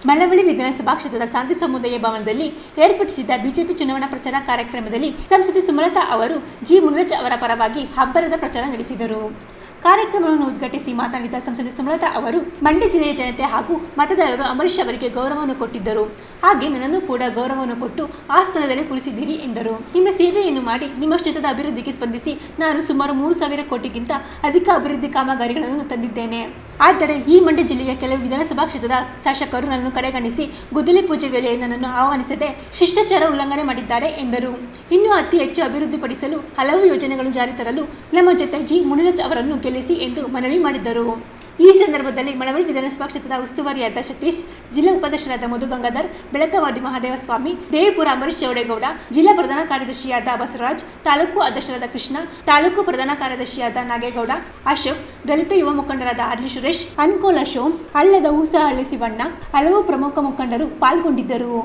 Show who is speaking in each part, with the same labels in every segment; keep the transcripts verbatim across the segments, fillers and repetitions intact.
Speaker 1: ಮಳವಳ್ಳಿ ವಿಧಾನಸಭಾ ಕ್ಷೇತ್ರದ ಶಾಂತಿ ಸಮುದಾಯ ಭವನದಲ್ಲಿ ಏರ್ಪಡಿಸಿದ್ದ ಬಿಜೆಪಿ ಚುನಾವಣಾ ಪ್ರಚಾರ ಕಾರ್ಯಕ್ರಮದಲ್ಲಿ ಸಂಸದೆ ಸುಮಲತಾ ಅವರು ಜಿ ಮುನಿರಾಜ್ ಅವರ ಪರವಾಗಿ ಅಬ್ಬರದ ಪ್ರಚಾರ ನಡೆಸಿದರು. ಕಾರ್ಯಕ್ರಮವನ್ನು ಉದ್ಘಾಟಿಸಿ ಮಾತನಾಡಿದ ಸಂಸದೆ ಸುಮಲತಾ ಅವರು ಮಂಡ್ಯ ಜಿಲ್ಲೆಯ ಜನತೆ ಹಾಗೂ ಮತದಾರರು ಅಂಬರೀಶ್ ಅವರಿಗೆ ಗೌರವವನ್ನು ಕೊಟ್ಟಿದ್ದರು. ಹಾಗೆ ನನ್ನನ್ನು ಕೂಡ ಗೌರವವನ್ನು ಕೊಟ್ಟು ಆ ಸ್ಥಾನದಲ್ಲಿ ಕೂರಿಸಿದ್ದೀರಿ ಎಂದರು. ನಿಮ್ಮ ಸೇವೆಯನ್ನು ಮಾಡಿ ನಿಮ್ಮ ಕ್ಷೇತ್ರದ ಅಭಿವೃದ್ಧಿಗೆ ಸ್ಪಂದಿಸಿ ನಾನು ಸುಮಾರು ಮೂರು ಸಾವಿರ ಕೋಟಿಗಿಂತ ಅಧಿಕ ಅಭಿವೃದ್ಧಿ ಕಾಮಗಾರಿಗಳನ್ನು ತಂದಿದ್ದೇನೆ. ಆದರೆ ಈ ಮಂಡ್ಯ ಜಿಲ್ಲೆಯ ಕೆಲವು ವಿಧಾನಸಭಾ ಕ್ಷೇತ್ರದ ಶಾಸಕರು ನನ್ನನ್ನು ಕಡೆಗಣಿಸಿ ಗುದ್ದಲಿ ಪೂಜೆ ವೇಳೆ ನನ್ನನ್ನು ಆಹ್ವಾನಿಸದೆ ಶಿಷ್ಟಾಚಾರ ಉಲ್ಲಂಘನೆ ಮಾಡಿದ್ದಾರೆ ಎಂದರು. ಇನ್ನೂ ಅತಿ ಹೆಚ್ಚು ಅಭಿವೃದ್ಧಿಪಡಿಸಲು ಹಲವು ಯೋಜನೆಗಳನ್ನು ಜಾರಿ ತರಲು ನಮ್ಮ ಜೊತೆ ಜಿ ಮುನಿರಾಜ್ ಅವರನ್ನು ಗೆಲ್ಲಿಸಿ ಎಂದು ಮನವಿ ಮಾಡಿದರು. ಈ ಸಂದರ್ಭದಲ್ಲಿ ಮಳವಳ್ಳಿ ವಿಧಾನಸಭಾ ಕ್ಷೇತ್ರದ ಉಸ್ತುವಾರಿಯಾದ ಸತೀಶ್, ಜಿಲ್ಲಾ ಉಪಾಧ್ಯಕ್ಷರಾದ ಮಧು ಗಂಗಾಧರ್, ಬೆಳಕವಾಡಿ ಮಹಾದೇವ ಸ್ವಾಮಿ, ದೇವಿಪುರ ಅಂಬರೀಶ್ ಚೌಡೇಗೌಡ, ಜಿಲ್ಲಾ ಪ್ರಧಾನ ಕಾರ್ಯದರ್ಶಿಯಾದ ಬಸವರಾಜ್, ತಾಲೂಕು ಅಧ್ಯಕ್ಷರಾದ ಕೃಷ್ಣ, ತಾಲೂಕು ಪ್ರಧಾನ ಕಾರ್ಯದರ್ಶಿಯಾದ ನಾಗೇಗೌಡ, ಅಶೋಕ್, ದಲಿತ ಯುವ ಮುಖಂಡರಾದ ಅರ್ಲಿ ಸುರೇಶ್, ಅನ್ಕೋಲ ಶೋಮ್, ಹಳ್ಳದ ಊಸಹಳ್ಳಿ ಶಿವಣ್ಣ, ಹಲವು ಪ್ರಮುಖ ಮುಖಂಡರು ಪಾಲ್ಗೊಂಡಿದ್ದರು.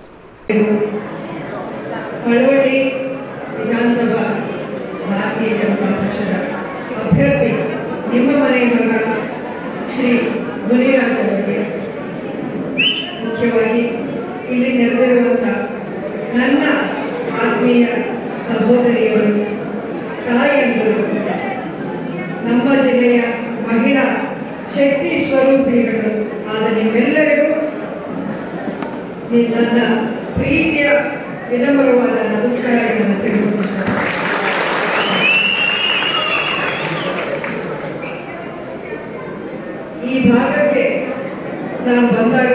Speaker 2: ಮಳವಳ್ಳಿ ವಿಧಾನಸಭಾ ಭಾರತೀಯ ಜನತಾ ಪಕ್ಷದ ಅಭ್ಯರ್ಥಿ ನಿಮ್ಮ ಮನೆಯ ಮಗ ಶ್ರೀ ಮುನಿರಾಜ್ ಅವರಿಗೆ, ಮುಖ್ಯವಾಗಿ ಇಲ್ಲಿ ನೆರೆದಿರುವಂಥ ನನ್ನ ಆತ್ಮೀಯ ಸಹೋದರಿಯರು, ತಾಯಿಯಂದರು, ನಮ್ಮ ಜಿಲ್ಲೆಯ ಮಹಿಳಾ ಶಕ್ತಿ ಸ್ವರೂಪಿಣಿಗಳು ಆದ ನಿಮ್ಮೆಲ್ಲರಿಗೂ ನನ್ನ ಪ್ರೀತಿಯ ವಿನಮ್ರವಾದ ನಮಸ್ಕಾರಗಳನ್ನು ತಿಳಿಸುತ್ತೇನೆ. ಈ ಭಾಗಕ್ಕೆ ನಾನು ಬಂದಾಗ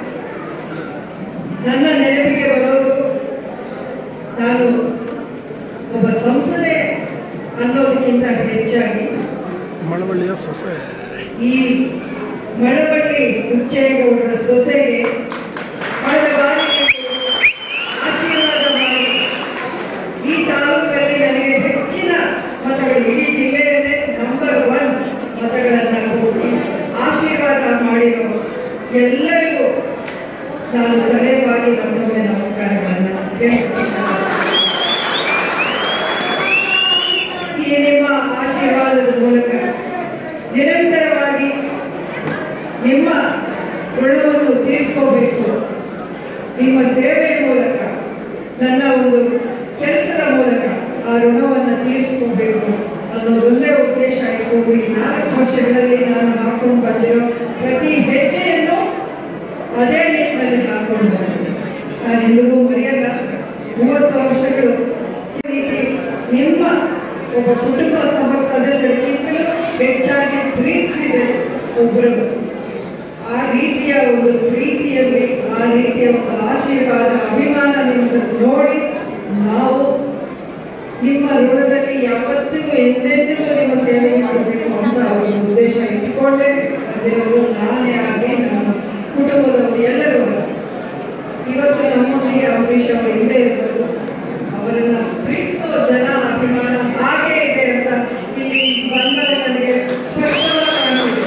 Speaker 2: ನನ್ನ ನೆನಪಿಗೆ ಬರೋದು, ನಾನು ಒಬ್ಬ ಸಂಸದೆ ಅನ್ನೋದಕ್ಕಿಂತ ಹೆಚ್ಚಾಗಿ
Speaker 3: ಮಳವಳ್ಳಿಯ ಸೊಸೆ,
Speaker 2: ಈ ಮಳವಳ್ಳಿ ಹುಚ್ಚೇಗೌಡರ ಸೊಸೆಗೆ ಕಳೆದ ಬಾರಿಗೆ ಆಶೀರ್ವಾದ ಮಾಡಿ ಈ ತಾಲೂಕಲ್ಲಿ ನನಗೆ ಹೆಚ್ಚಿನ ಮತಗಳು, ಇಡೀ ಜಿಲ್ಲೆಯಲ್ಲೇ ನಂಬರ್ ಒನ್ ಮತಗಳನ್ನು ಕೊಟ್ಟು ಆಶೀರ್ವಾದ ಮಾಡಿರೋ ಎಲ್ಲರಿಗೂ ನಾನು ತಲೆಬಾಗಿ ಮತ್ತೊಮ್ಮೆ ನಮಸ್ಕಾರಗಳನ್ನು ತಿಳಿಸುತ್ತೇನೆ. ಈ ನಿಮ್ಮ ಆಶೀರ್ವಾದದ ಮೂಲಕ ನಿರಂತರವಾಗಿ ನಿಮ್ಮ ಋಣವನ್ನು ತೀರಿಸ್ಕೋಬೇಕು, ನಿಮ್ಮ ಸೇವೆಯ ಮೂಲಕ, ನನ್ನ ಒಂದು ಕೆಲಸದ ಮೂಲಕ ಆ ಋಣವನ್ನು ತೀರಿಸ್ಕೋಬೇಕು ಅನ್ನೋದೊಂದೇ ಉದ್ದೇಶ ಇಟ್ಕೊಂಡು ಈ ನಾಲ್ಕು ವರ್ಷಗಳಲ್ಲಿ ನಾನು ಹಾಕೊಂಡು ಬಂದಿರೋ ಪ್ರತಿ ಹೆಜ್ಜೆಯನ್ನು ಅದೇ ನಿಟ್ಟಿನಲ್ಲಿ ಹಾಕೊಂಡು ಬಂದಿದ್ದೆ. ನಾನು ಎಂದಿಗೂ ಮರೆಯಲ್ಲ. ಮೂವತ್ತು ವರ್ಷಗಳು ಈ ರೀತಿ ನಿಮ್ಮ ಒಬ್ಬ ಕುಟುಂಬ ಸಹ ಸದಸ್ಯರಿಗಿಂತಲೂ ಹೆಚ್ಚಾಗಿ ಪ್ರೀತಿಸಿದೆ ಒಬ್ಬರು. ಆ ರೀತಿಯ ಒಂದು ಪ್ರೀತಿಯಲ್ಲಿ, ಆ ರೀತಿಯ ಒಂದು ಆಶೀರ್ವಾದ, ಅಭಿಮಾನ ನಿಮ್ಮನ್ನು ನೋಡಿ ನಾವು ನಿಮ್ಮ ಋಣದಲ್ಲಿ ಯಾವತ್ತಿಗೂ ಎಂದೆಂದಿಗೂ ನಿಮ್ಮ ಸೇವೆ ಮಾಡಬೇಕು ಅಂತ ಒಂದು ಉದ್ದೇಶ ಇಟ್ಟುಕೊಂಡೇ ಬಂದಿರೋರು ನಾನೇ ಆಗಿ ನಮ್ಮ ಕುಟುಂಬದವರು ಎಲ್ಲರೂ. ಇವತ್ತು ನಮ್ಮೊಂದಿಗೆ ಅಂಬರೀಶ್ ಅವರು ಇಲ್ಲದೆ ಇರ್ಬೋದು, ಅವರನ್ನ ಪ್ರೀತಿಸೋ ಜನ ಅಭಿಮಾನ ಹಾಗೇ ಇದೆ ಅಂತ ಇಲ್ಲಿ ಬಂದಾಗ ನನಗೆ ಸ್ಪಷ್ಟವಾಗಿ ಕಾಣಿಸಿದೆ.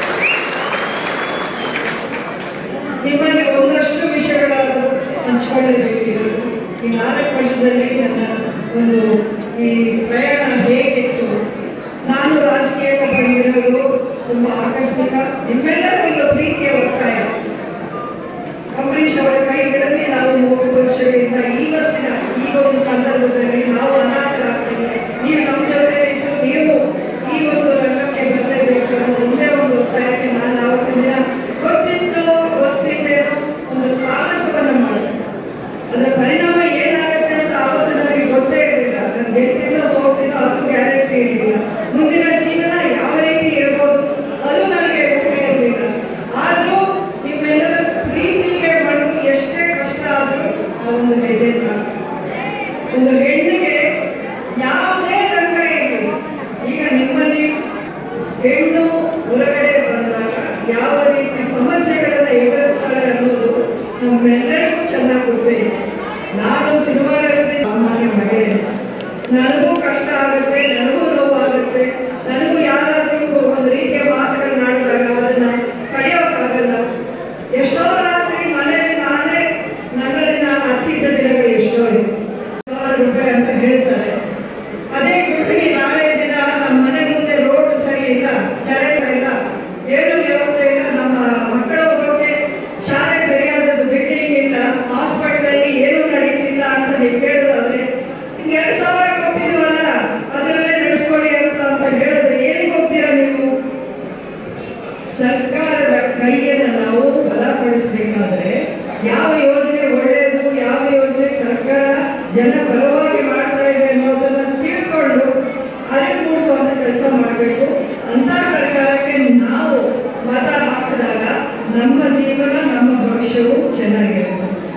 Speaker 2: ನಿಮ್ಮಲ್ಲಿ ಒಂದಷ್ಟು ವಿಷಯಗಳನ್ನು ಹಂಚಿಕೊಳ್ಳಬೇಕಿರೋದು. ಈ ನಾಲ್ಕು ವರ್ಷದಲ್ಲಿ ನನ್ನ ಒಂದು ಈ ಪ್ರಯಾಣ ಹೇಗಿತ್ತು, ನಾನು ರಾಜಕೀಯಕ್ಕೆ ಬಂದಿರೋದು ತುಂಬ ಆಕಸ್ಮಿಕ, ನಿಮ್ಮೆಲ್ಲರ ಒಂದು ಪ್ರೀತಿಯ ಒತ್ತಾಯ. ಅಂಬರೀಶ್ ಅವರ ಕೈಗಳಲ್ಲಿ ನಾವು ಮೂವತ್ತು ವರ್ಷಗಳಿಂದ ಇವತ್ತಿನ ಈ ಒಂದು ಸಂದರ್ಭದಲ್ಲಿ ನಾವು ಅನಾಥರಾಗ್ತೀವಿ, ನೀವು ನಮ್ಮ ಜೊತೆ ಇದ್ದು ನೀವು ಈ ಒಂದು ರಂಗಕ್ಕೆ ಬರಲೇಬೇಕು ಅನ್ನೋ ಒಂದೇ ಒಂದು ಒತ್ತಾಯಕ್ಕೆ ನಾನು ಆವತ್ತಿನ ದಿನ ಗೊತ್ತಿತ್ತು ಗೊತ್ತಿದ್ದೇನೋ ಒಂದು ಸಾಹಸವನ್ನು ಮಾಡಿದೆ. ಅದರ ಪರಿಣಾಮ ಏನಾಗುತ್ತೆ ಅಂತ ಆವತ್ತು ನನಗೆ ಗೊತ್ತೇ ಇರಲಿಲ್ಲ. ನಾನು ಗೆಲ್ತಿಲ್ಲ ಸೋಲ್ತಿಲ್ಲ ಅದು ಗ್ಯಾರಂಟಿ ಇರಲಿಲ್ಲ. ಮುಂದಿನ ಜೀವನ ಯಾವ ರೀತಿ ಇರ್ಬೋದು ಅದು ನನಗೆ ಗೊತ್ತೇ ಇರಲಿಲ್ಲ. ಆದರೂ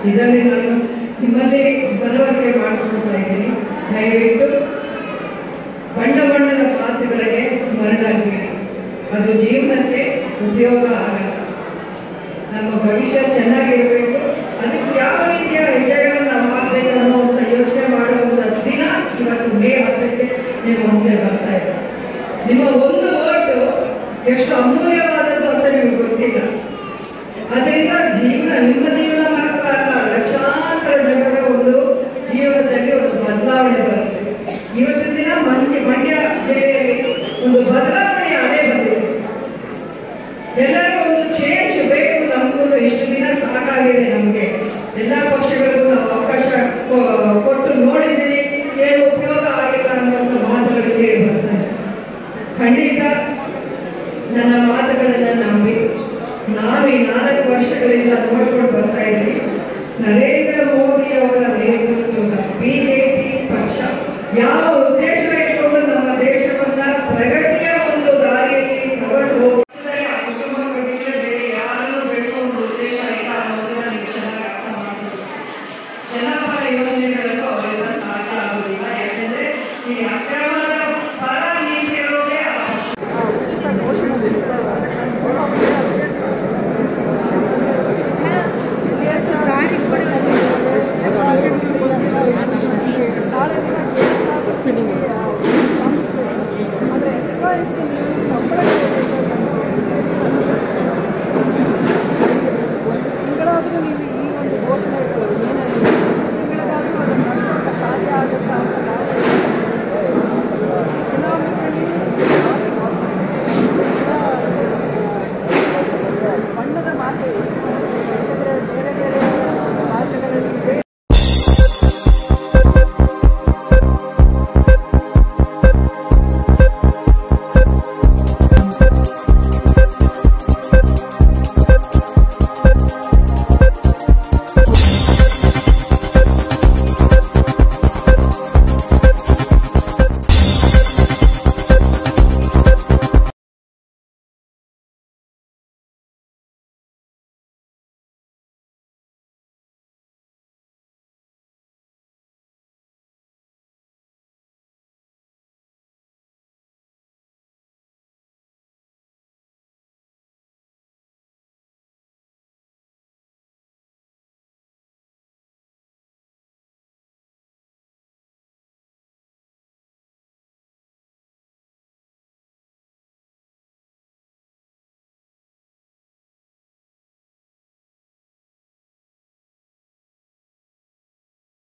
Speaker 2: ಇದರಲ್ಲಿ ನಾನು ನಿಮ್ಮಲ್ಲಿ ಮನವರಿಕೆ ಮಾಡಿಕೊಳ್ತಾ ಇದ್ದೀನಿ. ದಯವಿಟ್ಟು ಬಣ್ಣ ಬಣ್ಣದ ಮಾತುಗಳಿಗೆ ಮರಳಾಗಬೇಡಿ, ಅದು ಜೀವನಕ್ಕೆ ಉಪಯೋಗ ಆಗಲ್ಲ. ನಮ್ಮ ಭವಿಷ್ಯ ಚೆನ್ನಾಗಿರಬೇಕು, ಅದಕ್ಕೆ ಯಾವ ರೀತಿಯ ಹೆಜ್ಜೆಗಳನ್ನು ನಾವು ಹಾಕಬೇಕು ಅನ್ನೋವಂಥ ಯೋಚನೆ ಮಾಡುವಂಥ ದಿನ ಇವತ್ತು ಮೇ ಹತ್ತಕ್ಕೆ ನಿಮ್ಮ ಮುಂದೆ ಬರ್ತಾ ಇದೆ. ನಿಮ್ಮ ಒಂದು ಓಟು ಎಷ್ಟು ಅಮೂಲ್ಯವಾದದ್ದು ಅಂತ ನಿಮ್ಗೆ ಗೊತ್ತಿಲ್ಲ. ಅದರಿಂದ ಜೀವನ, ನಿಮ್ಮ ಜೀವನ ಮಾತ್ರ ಅಲ್ಲ, ಲಕ್ಷಾಂತರ ಜನರ ಒಂದು ಜೀವನದಲ್ಲಿ ಒಂದು ಬದಲಾವಣೆ ಬರುತ್ತೆ. ಇವತ್ತಿನ ದಿನ ಮಂಡ್ಯ ಮಂಡ್ಯ ಜಿಲ್ಲೆಯಲ್ಲಿ ಒಂದು ಬದಲಾವಣೆ ಅಲೆ ಬಂದಿದೆ. ಎಲ್ಲರಿಗೂ ಒಂದು ಚೇಂಜ್ ಬೇಕು. ನಮಗೂ ಇಷ್ಟು ದಿನ ಸಾಕಾಗಿದೆ. ನಮಗೆ ಎಲ್ಲ ಪಕ್ಷಗಳಿಗೂ ನಾವು ಅವಕಾಶ ಕೊಟ್ಟು ನೋಡಿದ್ದೀವಿ, ಏನು ಉಪಯೋಗ ಆಗಿಲ್ಲ ಅನ್ನುವಂಥ ಮಾತುಗಳು ಕೇಳಿ ಬರ್ತಾರೆ. ಖಂಡಿತ ನನ್ನ ಮಾತುಗಳನ್ನು ನಂಬಿ ನಾವು ಈ ನಾಲ್ಕು ವರ್ಷಗಳಿಂದ ನೋಡ್ಕೊಂಡು ಬರ್ತಾ ಇದ್ದೀವಿ. ನರೇಂದ್ರ